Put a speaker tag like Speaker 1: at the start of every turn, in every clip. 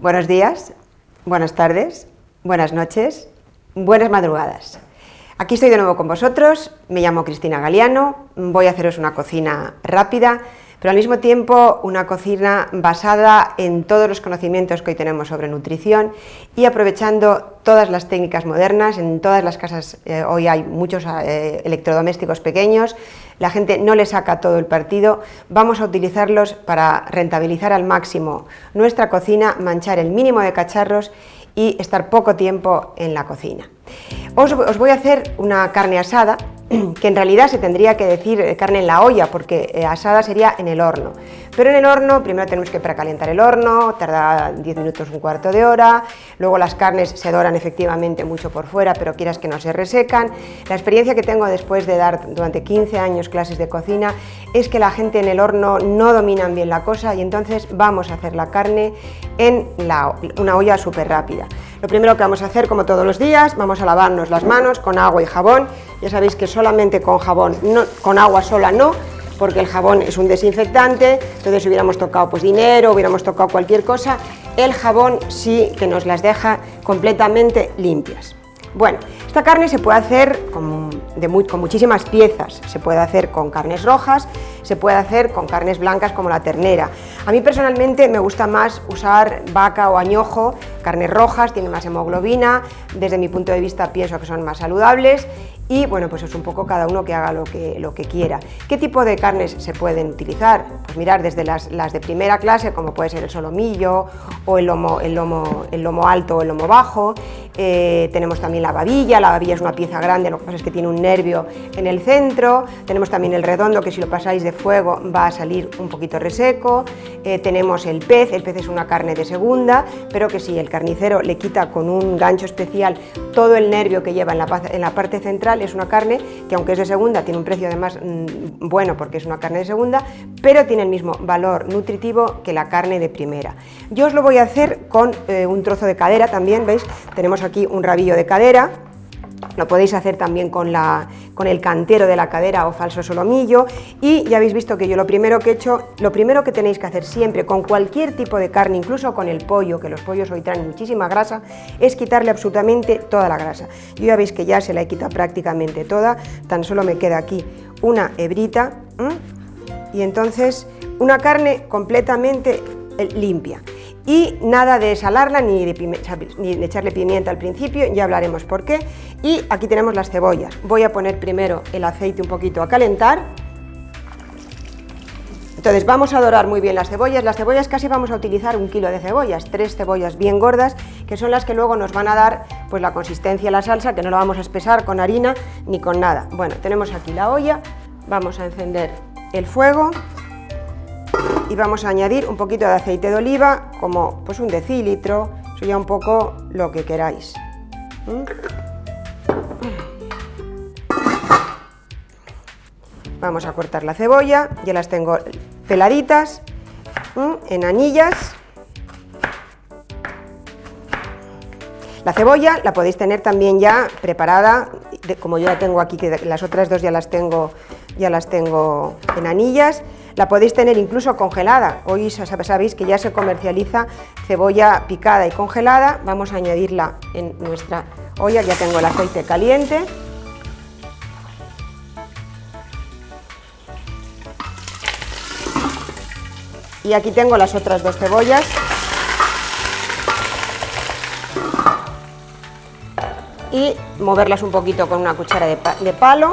Speaker 1: Buenos días, buenas tardes, buenas noches, buenas madrugadas. Aquí estoy de nuevo con vosotros, me llamo Cristina Galiano, voy a haceros una cocina rápida, pero al mismo tiempo una cocina basada en todos los conocimientos que hoy tenemos sobre nutrición y aprovechando todas las técnicas modernas. En todas las casas hoy hay muchos electrodomésticos pequeños, la gente no le saca todo el partido, vamos a utilizarlos para rentabilizar al máximo nuestra cocina, manchar el mínimo de cacharros y estar poco tiempo en la cocina. Os voy a hacer una carne asada, que en realidad se tendría que decir carne en la olla, porque asada sería en el horno. Pero en el horno primero tenemos que precalentar el horno, tarda 10 minutos, un cuarto de hora, luego las carnes se doran efectivamente mucho por fuera, pero quieras que no se resecan. La experiencia que tengo después de dar durante 15 años clases de cocina es que la gente en el horno no dominan bien la cosa y entonces vamos a hacer la carne en una olla súper rápida. Lo primero que vamos a hacer, como todos los días, vamos a lavarnos las manos con agua y jabón. Ya sabéis que solamente con jabón, no, con agua sola no, porque el jabón es un desinfectante, entonces si hubiéramos tocado pues dinero, hubiéramos tocado cualquier cosa, el jabón sí que nos las deja completamente limpias. Bueno, esta carne se puede hacer con muchísimas piezas, se puede hacer con carnes rojas, se puede hacer con carnes blancas como la ternera. A mí personalmente me gusta más usar vaca o añojo, carnes rojas, tienen más hemoglobina, desde mi punto de vista pienso que son más saludables y bueno, pues es un poco cada uno que haga lo que quiera. ¿Qué tipo de carnes se pueden utilizar? Pues mirar desde las de primera clase, como puede ser el solomillo o el lomo alto o el lomo bajo. Tenemos también la babilla es una pieza grande, lo que pasa es que tiene un nervio en el centro. Tenemos también el redondo, que si lo pasáis de fuego va a salir un poquito reseco. Tenemos el pez es una carne de segunda, pero que si el carnicero le quita con un gancho especial todo el nervio que lleva en la parte central, es una carne que aunque es de segunda tiene un precio además bueno porque es una carne de segunda, pero tiene el mismo valor nutritivo que la carne de primera. Yo os lo voy a hacer con un trozo de cadera también, ¿veis? Tenemos aquí un rabillo de cadera. Lo podéis hacer también con el cantero de la cadera o falso solomillo y ya habéis visto que yo lo primero que he hecho, lo primero que tenéis que hacer siempre con cualquier tipo de carne, incluso con el pollo, que los pollos hoy traen muchísima grasa, es quitarle absolutamente toda la grasa. Yo ya veis que ya se la he quitado prácticamente toda, tan solo me queda aquí una hebrita y entonces una carne completamente limpia. Y nada de salarla ni de echarle pimienta al principio, ya hablaremos por qué. Y aquí tenemos las cebollas. Voy a poner primero el aceite un poquito a calentar. Entonces vamos a dorar muy bien las cebollas. Las cebollas casi vamos a utilizar 1 kilo de cebollas, 3 cebollas bien gordas, que son las que luego nos van a dar pues la consistencia a la salsa, que no la vamos a espesar con harina ni con nada. Bueno, tenemos aquí la olla, vamos a encender el fuego. Y vamos a añadir un poquito de aceite de oliva, como pues 1 decilitro, eso ya un poco lo que queráis. Vamos a cortar la cebolla, ya las tengo peladitas, en anillas. La cebolla la podéis tener también ya preparada, como yo la tengo aquí, que las otras dos ya las tengo en anillas. La podéis tener incluso congelada. Hoy sabéis que ya se comercializa cebolla picada y congelada. Vamos a añadirla en nuestra olla, ya tengo el aceite caliente. Y aquí tengo las otras 2 cebollas. Y moverlas un poquito con una cuchara de palo.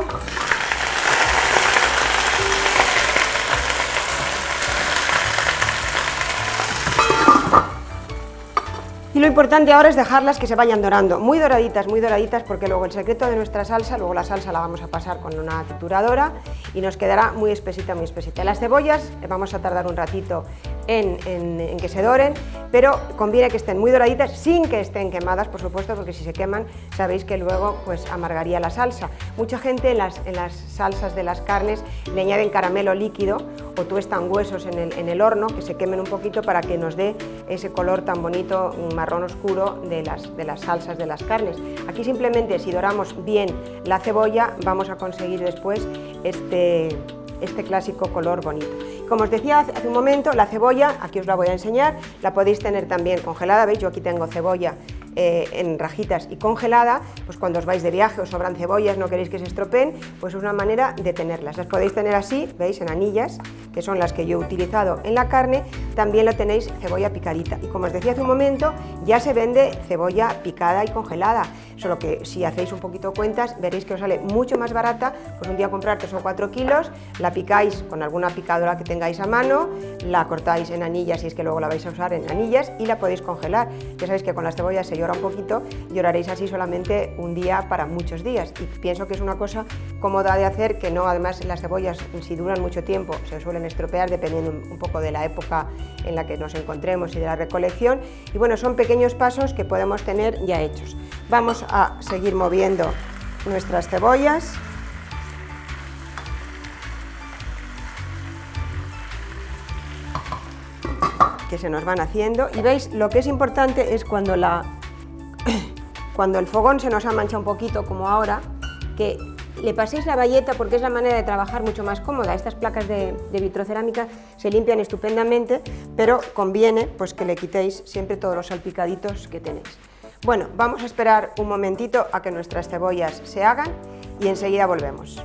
Speaker 1: Y lo importante ahora es dejarlas que se vayan dorando, muy doraditas, porque luego el secreto de nuestra salsa, luego la salsa la vamos a pasar con una trituradora y nos quedará muy espesita, muy espesita. Las cebollas vamos a tardar un ratito en que se doren, pero conviene que estén muy doraditas sin que estén quemadas, por supuesto, porque si se queman sabéis que luego pues amargaría la salsa. Mucha gente en las salsas de las carnes le añaden caramelo líquido o tuestan huesos en el horno, que se quemen un poquito para que nos dé ese color tan bonito marrón oscuro de las salsas de las carnes. Aquí simplemente si doramos bien la cebolla vamos a conseguir después este clásico color bonito. Como os decía hace un momento, la cebolla, aquí os la voy a enseñar, la podéis tener también congelada, ¿veis? Yo aquí tengo cebolla en rajitas y congelada, pues cuando os vais de viaje os sobran cebollas, no queréis que se estropeen, pues es una manera de tenerlas. Las podéis tener así, ¿veis? En anillas, que son las que yo he utilizado en la carne, también la tenéis cebolla picadita. Y como os decía hace un momento, ya se vende cebolla picada y congelada, solo que si hacéis un poquito cuentas, veréis que os sale mucho más barata, pues un día comprar 3 o 4 kilos, la picáis con alguna picadora que tengáis a mano, la cortáis en anillas si es que luego la vais a usar en anillas y la podéis congelar. Ya sabéis que con las cebollas se llora un poquito y oraréis así solamente un día para muchos días, y pienso que es una cosa cómoda de hacer, que no, además las cebollas si duran mucho tiempo se suelen estropear dependiendo un poco de la época en la que nos encontremos y de la recolección, y bueno, son pequeños pasos que podemos tener ya hechos. Vamos a seguir moviendo nuestras cebollas. Que se nos van haciendo, y veis, lo que es importante es cuando el fogón se nos ha manchado un poquito, como ahora, que le paséis la bayeta, porque es la manera de trabajar mucho más cómoda. Estas placas de vitrocerámica se limpian estupendamente, pero conviene pues que le quitéis siempre todos los salpicaditos que tenéis. Bueno, vamos a esperar un momentito a que nuestras cebollas se hagan y enseguida volvemos.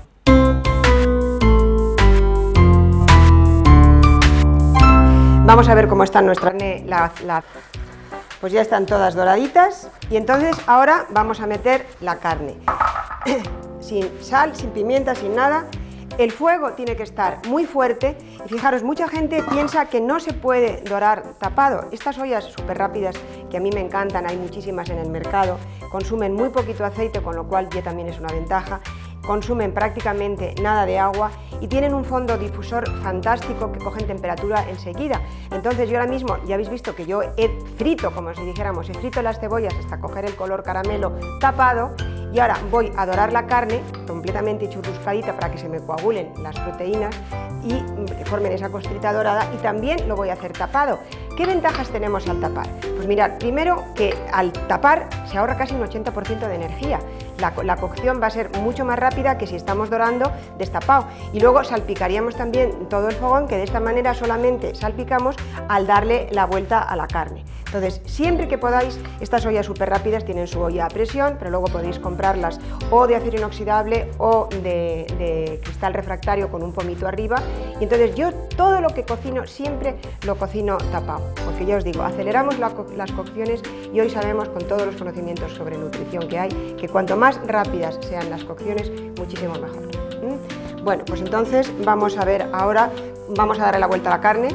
Speaker 1: Vamos a ver cómo están nuestras pues ya están todas doraditas, y entonces ahora vamos a meter la carne sin sal, sin pimienta, sin nada. El fuego tiene que estar muy fuerte, y fijaros, mucha gente piensa que no se puede dorar tapado. Estas ollas súper rápidas, que a mí me encantan, hay muchísimas en el mercado, consumen muy poquito aceite, con lo cual ya también es una ventaja, consumen prácticamente nada de agua y tienen un fondo difusor fantástico que cogen temperatura enseguida. Entonces yo ahora mismo, ya habéis visto que yo he frito, como si dijéramos, he frito las cebollas hasta coger el color caramelo tapado, y ahora voy a dorar la carne completamente churruscadita para que se me coagulen las proteínas y formen esa costrita dorada, y también lo voy a hacer tapado. ¿Qué ventajas tenemos al tapar? Pues mirad, primero que al tapar se ahorra casi un 80% de energía. La cocción va a ser mucho más rápida que si estamos dorando destapado, y luego salpicaríamos también todo el fogón, que de esta manera solamente salpicamos al darle la vuelta a la carne. Entonces, siempre que podáis, estas ollas súper rápidas tienen su olla a presión, pero luego podéis comprarlas o de acero inoxidable o de cristal refractario con un pomito arriba, y entonces yo todo lo que cocino siempre lo cocino tapado, porque ya os digo, aceleramos las cocciones, y hoy sabemos, con todos los conocimientos sobre nutrición que hay, que cuanto más rápidas sean las cocciones, muchísimo mejor. Bueno, pues entonces vamos a ver ahora, vamos a darle la vuelta a la carne.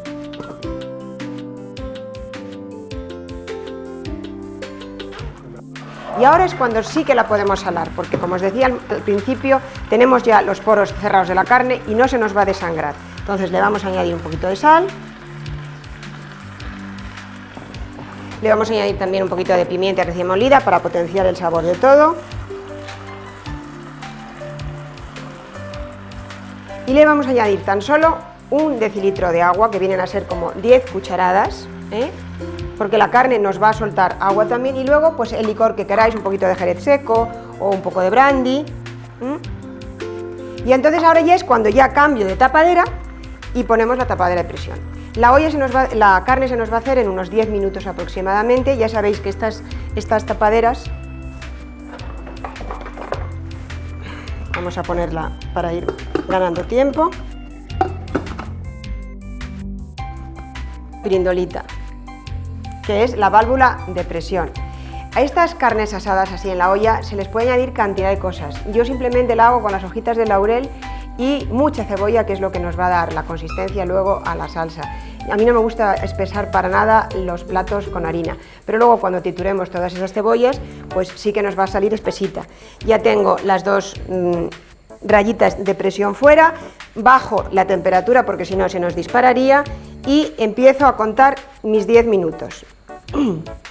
Speaker 1: Y ahora es cuando sí que la podemos salar, porque como os decía al principio, tenemos ya los poros cerrados de la carne y no se nos va a desangrar. Entonces le vamos a añadir un poquito de sal. Le vamos a añadir también un poquito de pimienta recién molida para potenciar el sabor de todo. Y le vamos a añadir tan solo 1 decilitro de agua, que vienen a ser como 10 cucharadas, porque la carne nos va a soltar agua también, y luego pues el licor que queráis, un poquito de jerez seco o un poco de brandy. Y entonces ahora ya es cuando ya cambio de tapadera y ponemos la tapadera de presión. La carne se nos va a hacer en unos 10 minutos aproximadamente. Ya sabéis que estas tapaderas, vamos a ponerla para ir ganando tiempo, brindolita, que es la válvula de presión. A estas carnes asadas así en la olla se les puede añadir cantidad de cosas. Yo simplemente la hago con las hojitas de laurel y mucha cebolla, que es lo que nos va a dar la consistencia luego a la salsa. A mí no me gusta espesar para nada los platos con harina, pero luego cuando trituremos todas esas cebollas, pues sí que nos va a salir espesita. Ya tengo las 2 rayitas de presión fuera, bajo la temperatura porque si no se nos dispararía, y empiezo a contar mis 10 minutos.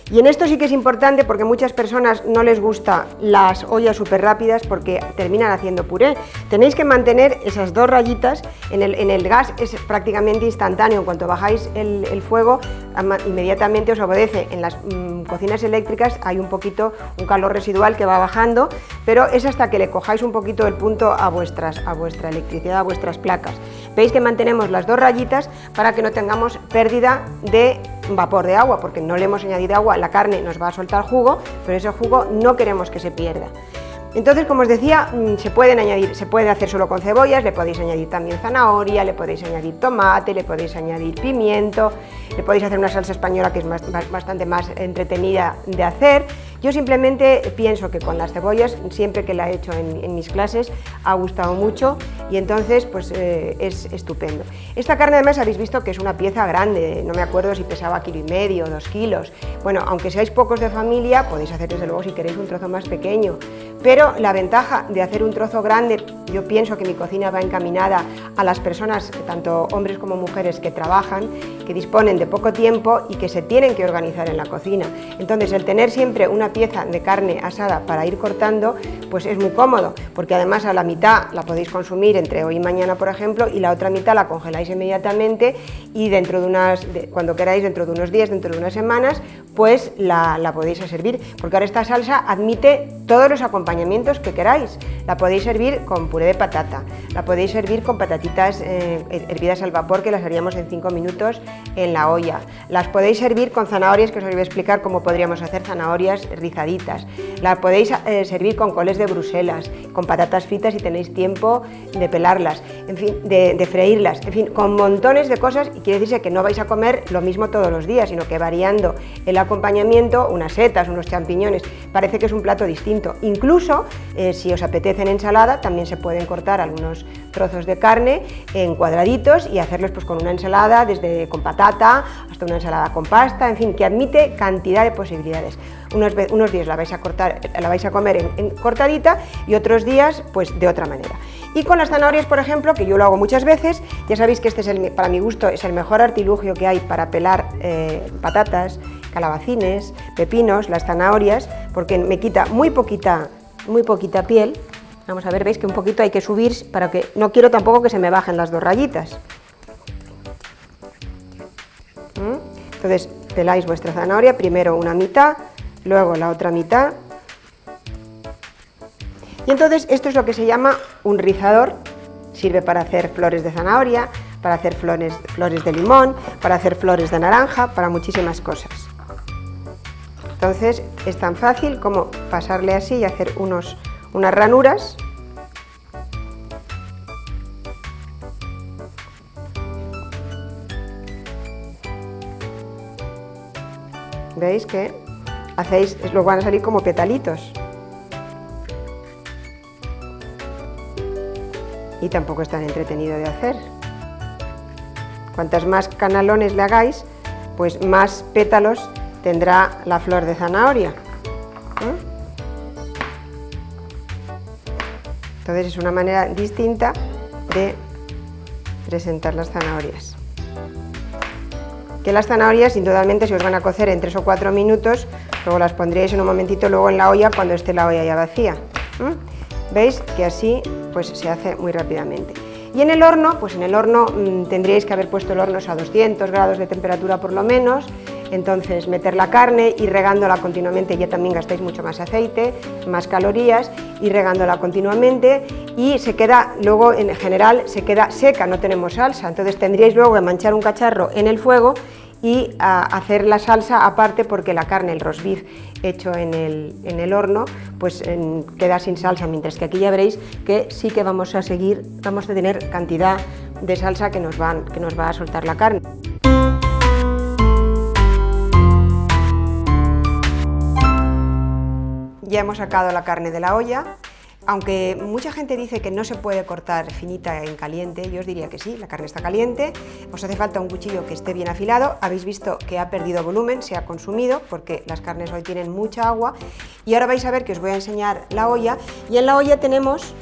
Speaker 1: Y en esto sí que es importante porque muchas personas no les gustan las ollas súper rápidas porque terminan haciendo puré. Tenéis que mantener esas 2 rayitas, en el gas es prácticamente instantáneo, en cuanto bajáis el fuego inmediatamente os obedece. En las cocinas eléctricas hay un calor residual que va bajando, pero es hasta que le cojáis un poquito el punto a vuestra electricidad, a vuestras placas. Veis que mantenemos las 2 rayitas para que no tengamos pérdida de vapor de agua, porque no le hemos añadido agua, la carne nos va a soltar jugo, pero ese jugo no queremos que se pierda. Entonces, como os decía, se puede hacer solo con cebollas, le podéis añadir también zanahoria, le podéis añadir tomate, le podéis añadir pimiento, le podéis hacer una salsa española que es bastante más entretenida de hacer. Yo simplemente pienso que con las cebollas, siempre que la he hecho en mis clases, ha gustado mucho y entonces pues es estupendo. Esta carne además habéis visto que es una pieza grande, no me acuerdo si pesaba 1,5 kg, 2 kilos. Bueno, aunque seáis pocos de familia, podéis hacer desde luego si queréis un trozo más pequeño, pero la ventaja de hacer un trozo grande, yo pienso que mi cocina va encaminada a las personas, tanto hombres como mujeres, que trabajan, que disponen de poco tiempo y que se tienen que organizar en la cocina. Entonces, el tener siempre una pieza de carne asada para ir cortando, pues es muy cómodo, porque además a la mitad la podéis consumir entre hoy y mañana, por ejemplo, y la otra mitad la congeláis inmediatamente y cuando queráis, dentro de unos días, dentro de unas semanas, pues la podéis servir, porque ahora esta salsa admite todos los acompañamientos que queráis. La podéis servir con puré de patata, la podéis servir con patatitas hervidas al vapor, que las haríamos en 5 minutos en la olla. Las podéis servir con zanahorias, que os voy a explicar cómo podríamos hacer zanahorias rizaditas. La podéis servir con coles de Bruselas, con patatas fritas si tenéis tiempo de pelarlas, en fin, de freírlas, en fin, con montones de cosas, y quiere decirse que no vais a comer lo mismo todos los días, sino que variando el acompañamiento, unas setas, unos champiñones, parece que es un plato distinto. Incluso, si os apetece en ensalada, también se pueden cortar algunos trozos de carne en cuadraditos y hacerlos pues con una ensalada, desde con patata hasta una ensalada con pasta, en fin, que admite cantidad de posibilidades. Unos días la vais a comer en cortadita y otros días pues de otra manera. Y con las zanahorias, por ejemplo, que yo lo hago muchas veces, ya sabéis que para mi gusto es el mejor artilugio que hay para pelar patatas, calabacines, pepinos, las zanahorias, porque me quita muy poquita piel. Vamos a ver, veis que un poquito hay que subir para que no quiero tampoco que se me bajen las 2 rayitas. Entonces peláis vuestra zanahoria, primero una mitad, luego la otra mitad. Y entonces esto es lo que se llama un rizador. Sirve para hacer flores de zanahoria, para hacer flores de limón, para hacer flores de naranja, para muchísimas cosas. Entonces es tan fácil como pasarle así y hacer unas ranuras. Veis que luego van a salir como petalitos. Y tampoco es tan entretenido de hacer. Cuantas más canalones le hagáis, pues más pétalos tendrá la flor de zanahoria. Entonces es una manera distinta de presentar las zanahorias. Que las zanahorias, indudablemente, si os van a cocer en 3 o 4 minutos, luego las pondríais en un momentito luego en la olla cuando esté la olla ya vacía. ¿Veis? Que así pues se hace muy rápidamente. Y en el horno, pues en el horno tendríais que haber puesto el horno a 200 grados de temperatura por lo menos. Entonces meter la carne y regándola continuamente, ya también gastáis mucho más aceite, más calorías, y regándola continuamente, y se queda, luego en general se queda seca, no tenemos salsa, entonces tendríais luego que manchar un cacharro en el fuego y hacer la salsa aparte, porque la carne, el roast beef hecho en el horno, pues queda sin salsa, mientras que aquí ya veréis que sí que vamos a tener cantidad de salsa que nos va a soltar la carne. Ya hemos sacado la carne de la olla. Aunque mucha gente dice que no se puede cortar finita en caliente, yo os diría que sí, la carne está caliente, os hace falta un cuchillo que esté bien afilado. Habéis visto que ha perdido volumen, se ha consumido, porque las carnes hoy tienen mucha agua. Y ahora vais a ver que os voy a enseñar la olla, y en la olla tenemos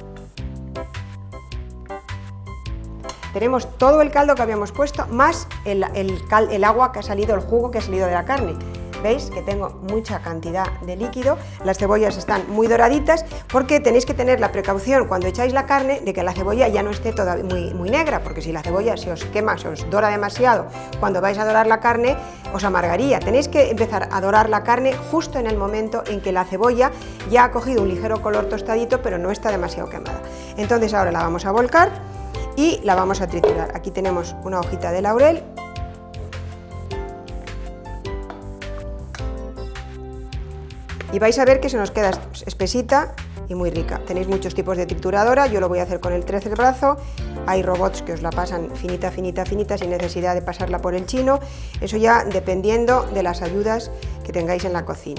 Speaker 1: todo el caldo que habíamos puesto, más el agua que ha salido, el jugo que ha salido de la carne. ¿Veis que tengo mucha cantidad de líquido? Las cebollas están muy doraditas porque tenéis que tener la precaución cuando echáis la carne de que la cebolla ya no esté todavía muy negra, porque si la cebolla se os quema, se os dora demasiado, cuando vais a dorar la carne os amargaría. Tenéis que empezar a dorar la carne justo en el momento en que la cebolla ya ha cogido un ligero color tostadito, pero no está demasiado quemada. Entonces ahora la vamos a volcar y la vamos a triturar. Aquí tenemos una hojita de laurel. Y vais a ver que se nos queda espesita y muy rica. Tenéis muchos tipos de trituradora, yo lo voy a hacer con el 13 brazo, hay robots que os la pasan finita, finita, finita, sin necesidad de pasarla por el chino, eso ya dependiendo de las ayudas que tengáis en la cocina.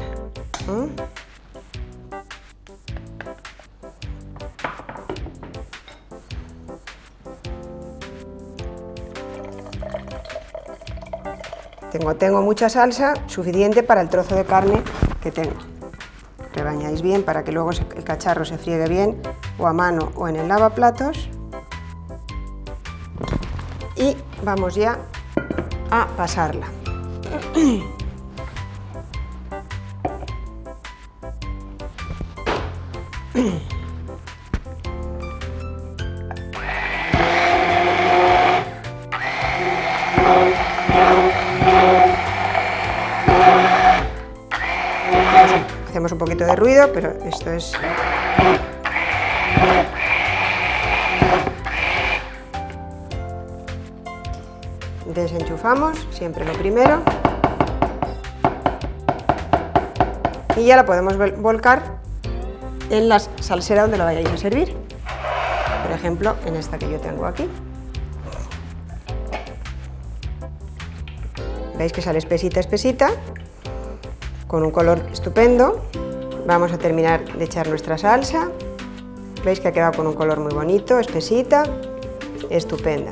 Speaker 1: Tengo mucha salsa, suficiente para el trozo de carne que tengo. Rebañáis bien para que luego el cacharro se friegue bien, o a mano o en el lavaplatos. Y vamos ya a pasarla. Hacemos un poquito de ruido, pero esto es... Desenchufamos, siempre lo primero. Y ya la podemos volcar en la salsera donde la vayáis a servir. Por ejemplo, en esta que yo tengo aquí. Veis que sale espesita, espesita, con un color estupendo. Vamos a terminar de echar nuestra salsa. Veis que ha quedado con un color muy bonito, espesita, estupenda.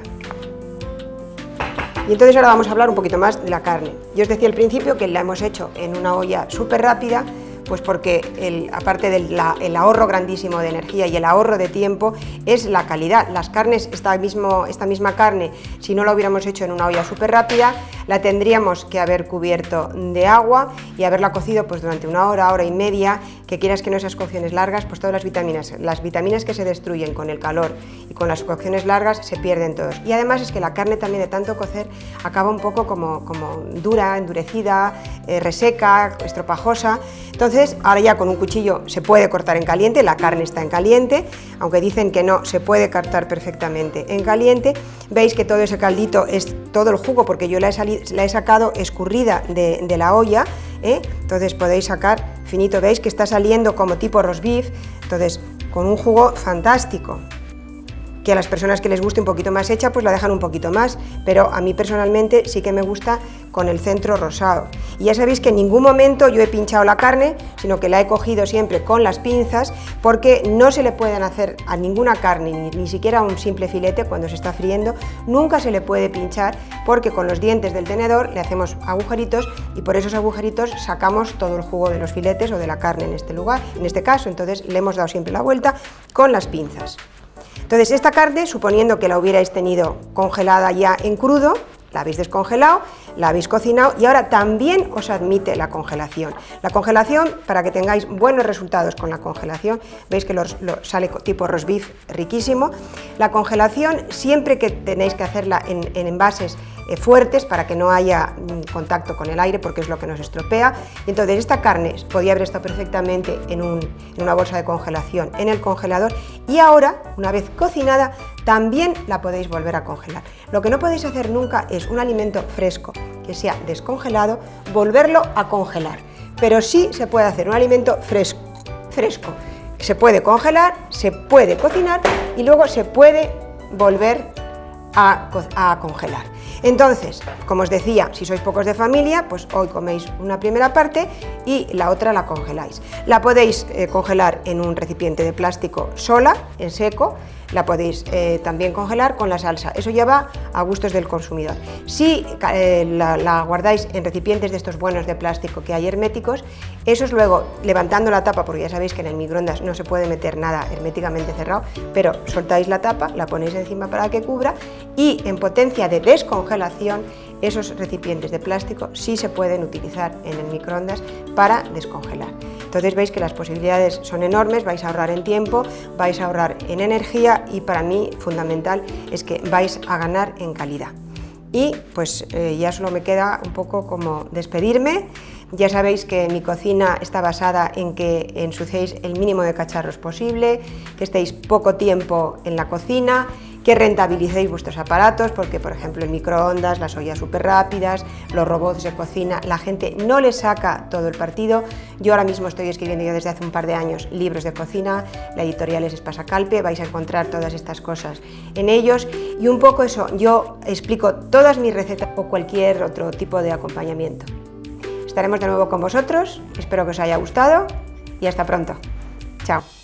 Speaker 1: Y entonces ahora vamos a hablar un poquito más de la carne. Yo os decía al principio que la hemos hecho en una olla súper rápida, pues porque aparte del ahorro grandísimo de energía y el ahorro de tiempo, es la calidad. Las carnes, esta misma carne, si no la hubiéramos hecho en una olla súper rápida, la tendríamos que haber cubierto de agua y haberla cocido pues durante una hora, hora y media, que quieras que no, esas cocciones largas, pues todas las vitaminas que se destruyen con el calor y con las cocciones largas se pierden todos. Y además es que la carne también de tanto cocer acaba un poco como dura, endurecida, reseca, estropajosa. Entonces ahora ya con un cuchillo se puede cortar en caliente, la carne está en caliente, aunque dicen que no, se puede cortar perfectamente en caliente. Veis que todo ese caldito es todo el jugo, porque yo la he sacado escurrida de la olla, entonces podéis sacar finito, veis que está saliendo como tipo roast beef, entonces con un jugo fantástico. Que a las personas que les guste un poquito más hecha, pues la dejan un poquito más, pero a mí personalmente sí que me gusta con el centro rosado. Y ya sabéis que en ningún momento yo he pinchado la carne, sino que la he cogido siempre con las pinzas, porque no se le pueden hacer a ninguna carne, ni siquiera a un simple filete cuando se está friendo, nunca se le puede pinchar, porque con los dientes del tenedor le hacemos agujeritos y por esos agujeritos sacamos todo el jugo de los filetes o de la carne en este caso, entonces le hemos dado siempre la vuelta con las pinzas. Entonces esta carne, suponiendo que la hubierais tenido congelada ya en crudo, la habéis descongelado, la habéis cocinado y ahora también os admite la congelación. La congelación, para que tengáis buenos resultados con la congelación, veis que sale tipo roast beef riquísimo. La congelación, siempre que tenéis que hacerla en envases fuertes para que no haya contacto con el aire, porque es lo que nos estropea. Entonces esta carne podía haber estado perfectamente en una bolsa de congelación en el congelador y ahora, una vez cocinada, también la podéis volver a congelar. Lo que no podéis hacer nunca es un alimento fresco que sea descongelado, volverlo a congelar, pero sí se puede hacer un alimento fresco. Se puede congelar, se puede cocinar y luego se puede volver a congelar. Entonces, como os decía, si sois pocos de familia, pues hoy coméis una primera parte y la otra la congeláis. La podéis congelar en un recipiente de plástico sola, en seco, la podéis también congelar con la salsa, eso ya va a gustos del consumidor. Si la guardáis en recipientes de estos buenos de plástico que hay herméticos, esos luego, levantando la tapa, porque ya sabéis que en el microondas no se puede meter nada herméticamente cerrado, pero soltáis la tapa, la ponéis encima para que cubra y en potencia de descongelación, esos recipientes de plástico sí se pueden utilizar en el microondas para descongelar. Entonces veis que las posibilidades son enormes, vais a ahorrar en tiempo, vais a ahorrar en energía y para mí fundamental es que vais a ganar en calidad. Y pues ya solo me queda un poco como despedirme. Ya sabéis que mi cocina está basada en que ensuciéis el mínimo de cacharros posible, que estéis poco tiempo en la cocina, que rentabilicéis vuestros aparatos, porque por ejemplo el microondas, las ollas súper rápidas, los robots de cocina, la gente no le saca todo el partido. Yo ahora mismo estoy escribiendo ya desde hace un par de años libros de cocina, la editorial es Espasa Calpe, vais a encontrar todas estas cosas en ellos y un poco eso, yo explico todas mis recetas o cualquier otro tipo de acompañamiento. Estaremos de nuevo con vosotros, espero que os haya gustado y hasta pronto. Chao.